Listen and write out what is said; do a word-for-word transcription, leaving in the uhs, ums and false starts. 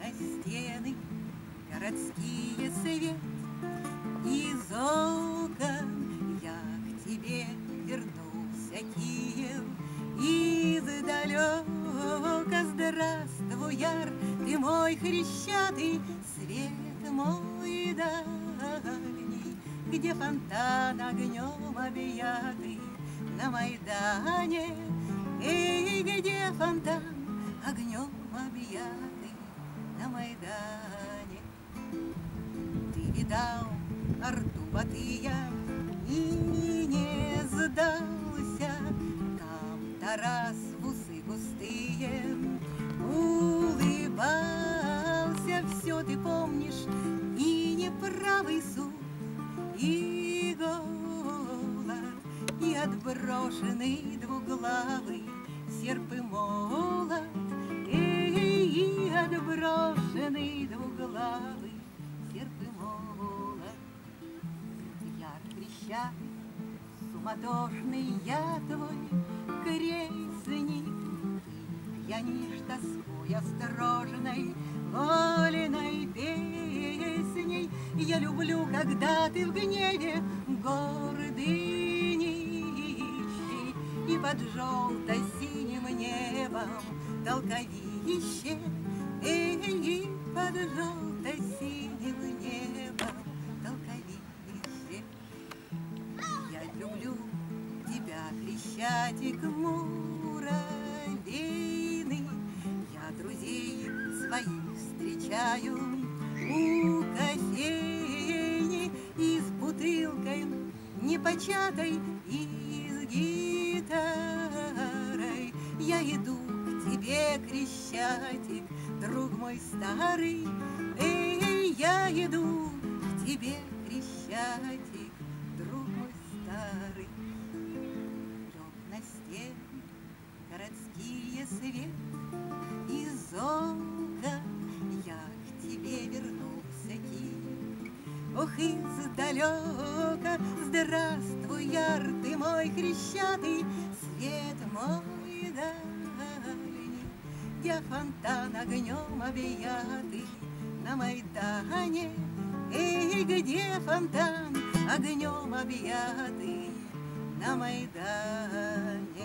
стены городские свет. Из окон я к тебе вернулся, Киев, издалека. Здравствуй, яр, ты мой хрещатый, свет мой дальний, где фонтан огнем объятый на Майдане. Эй, где фонтан огнем объятый на Майдане. Ты видал Орду Батыя и не сдался, там Тарас в усы густые улыбался. Все ты помнишь, и неправый суд, и голод, и отброшенный двуглавый серп и молот. Эй, и отброшенный двуглавый серп и молот. Яр крещатый, суматошный я твой крестник, ты пьянишь тоской осторожной, воленой песней. Я люблю, когда ты в гневе гордый нищий, и под желто-синим небом толковище. Эй, и под желто-синим небом толковище. Я люблю тебя, Крещатик муравейный, я друзей своих встречаю у кофейни, и с бутылкой непочатой, и с гитарой я иду к тебе, Крещатик, друг мой старый. Эй, я иду к тебе, Крещатик, друг мой старый. Лег на стене городские свет, из окон я к тебе вернулся, Киев. Ох, издалека, здравствуй, яр, ты мой хрещатый, свет мой дальний, где фонтан огнем объятый на Майдане. Эй, где фонтан огнем объятый на Майдане.